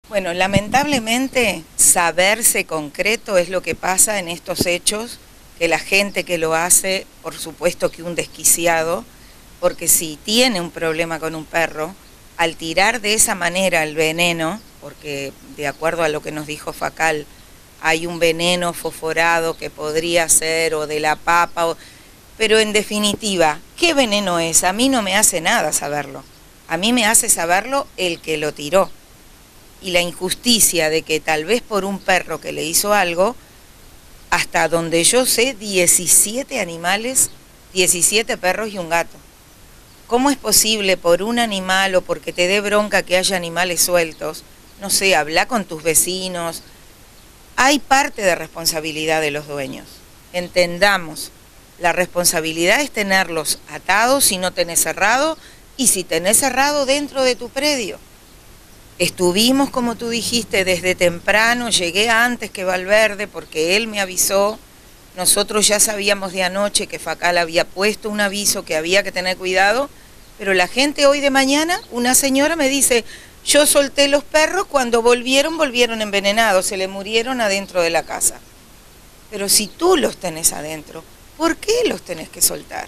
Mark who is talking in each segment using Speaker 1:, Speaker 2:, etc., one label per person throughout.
Speaker 1: Bueno, lamentablemente saberse concreto es lo que pasa en estos hechos, que la gente que lo hace, por supuesto que un desquiciado, porque si tiene un problema con un perro, al tirar de esa manera el veneno, porque de acuerdo a lo que nos dijo Facal, hay un veneno fosforado que podría ser o de la papa, pero en definitiva, ¿qué veneno es? A mí no me hace nada saberlo, a mí me hace saberlo el que lo tiró. Y la injusticia de que tal vez por un perro que le hizo algo, hasta donde yo sé, 17 animales, 17 perros y un gato. ¿Cómo es posible por un animal o porque te dé bronca que haya animales sueltos? No sé, habla con tus vecinos. Hay parte de responsabilidad de los dueños. Entendamos, la responsabilidad es tenerlos atados si no tenés cerrado y si tenés cerrado dentro de tu predio. Estuvimos, como tú dijiste, desde temprano, llegué antes que Valverde porque él me avisó. Nosotros ya sabíamos de anoche que Facal había puesto un aviso que había que tener cuidado, pero la gente hoy de mañana, una señora me dice, yo solté los perros, cuando volvieron envenenados, se le murieron adentro de la casa. Pero si tú los tenés adentro, ¿por qué los tenés que soltar?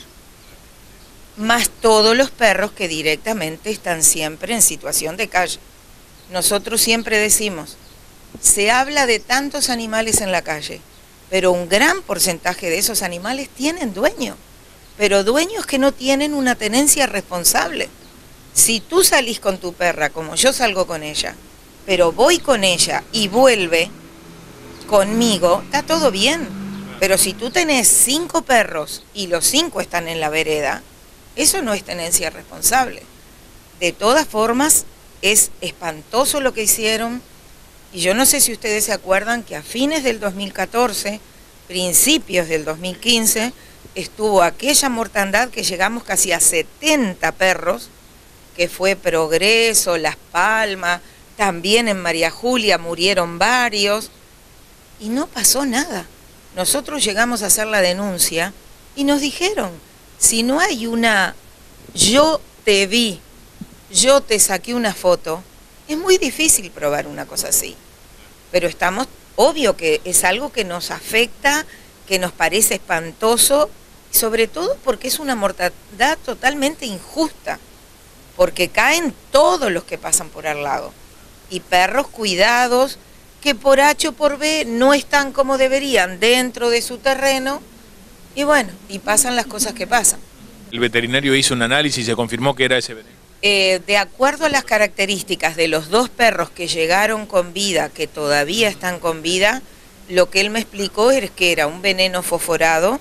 Speaker 1: Más todos los perros que directamente están siempre en situación de calle. Nosotros siempre decimos, se habla de tantos animales en la calle, pero un gran porcentaje de esos animales tienen dueño, pero dueños que no tienen una tenencia responsable. Si tú salís con tu perra, como yo salgo con ella, pero voy con ella y vuelve conmigo, está todo bien. Pero si tú tenés 5 perros y los 5 están en la vereda, eso no es tenencia responsable. De todas formas, es espantoso lo que hicieron, y yo no sé si ustedes se acuerdan que a fines del 2014, principios del 2015, estuvo aquella mortandad que llegamos casi a 70 perros, que fue Progreso, Las Palmas, también en María Julia murieron varios, y no pasó nada. Nosotros llegamos a hacer la denuncia y nos dijeron, si no hay una yo te vi, yo te saqué una foto, es muy difícil probar una cosa así. Pero estamos, obvio que es algo que nos afecta, que nos parece espantoso, sobre todo porque es una mortandad totalmente injusta, porque caen todos los que pasan por al lado. Y perros cuidados que por H o por B no están como deberían dentro de su terreno, y bueno, y pasan las cosas que pasan.
Speaker 2: El veterinario hizo un análisis y se confirmó que era ese veneno.
Speaker 1: De acuerdo a las características de los 2 perros que llegaron con vida, que todavía están con vida, lo que él me explicó es que era un veneno fosforado.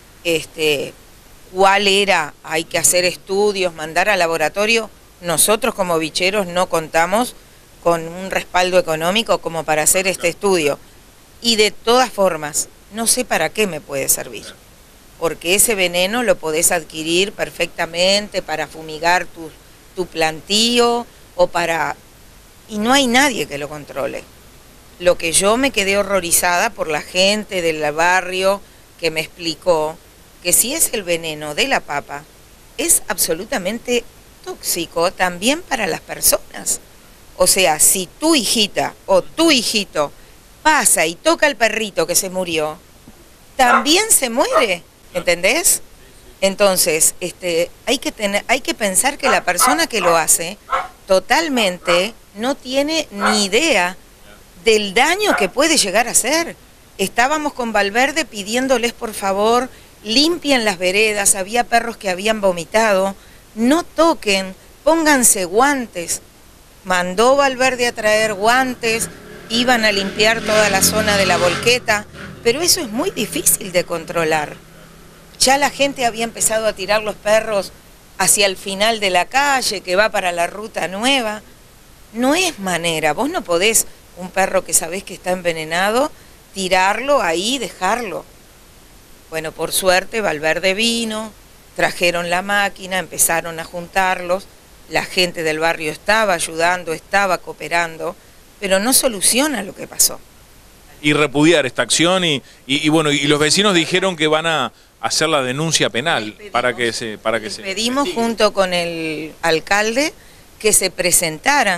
Speaker 1: ¿Cuál era? Hay que hacer estudios, mandar al laboratorio. Nosotros como bicheros no contamos con un respaldo económico como para hacer este estudio. Y de todas formas, no sé para qué me puede servir. Porque ese veneno lo podés adquirir perfectamente para fumigar tu plantío o para... y no hay nadie que lo controle. Lo que yo me quedé horrorizada por la gente del barrio que me explicó que si es el veneno de la papa, es absolutamente tóxico también para las personas. O sea, si tu hijita o tu hijito pasa y toca al perrito que se murió, también se muere, ¿entendés? Entonces, hay que pensar que la persona que lo hace totalmente no tiene ni idea del daño que puede llegar a hacer. Estábamos con Valverde pidiéndoles por favor, limpien las veredas, había perros que habían vomitado, no toquen, pónganse guantes. Mandó Valverde a traer guantes, iban a limpiar toda la zona de la volqueta, pero eso es muy difícil de controlar. Ya la gente había empezado a tirar los perros hacia el final de la calle, que va para la ruta nueva. No es manera, vos no podés, un perro que sabés que está envenenado, tirarlo ahí, dejarlo. Bueno, por suerte Valverde vino, trajeron la máquina, empezaron a juntarlos, la gente del barrio estaba ayudando, estaba cooperando, pero no soluciona lo que pasó.
Speaker 2: Y repudiar esta acción y bueno, y los vecinos dijeron que van a hacer la denuncia penal para que se
Speaker 1: pedimos junto con el alcalde que se presentaran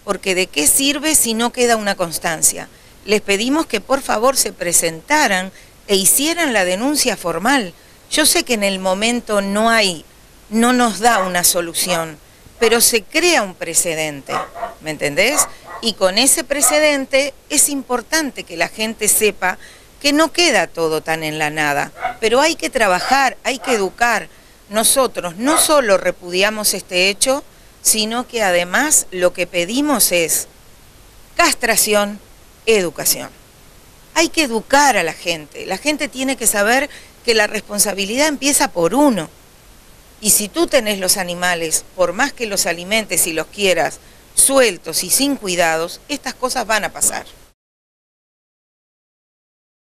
Speaker 1: porque ¿de qué sirve si no queda una constancia? Les pedimos que por favor se presentaran e hicieran la denuncia formal. Yo sé que en el momento no nos da una solución, pero se crea un precedente, ¿me entendés? Y con ese precedente es importante que la gente sepa que no queda todo tan en la nada, pero hay que trabajar, hay que educar. Nosotros no solo repudiamos este hecho, sino que además lo que pedimos es castración, educación. Hay que educar a la gente tiene que saber que la responsabilidad empieza por uno. Y si tú tenés los animales, por más que los alimentes y los quieras, sueltos y sin cuidados, estas cosas van a pasar.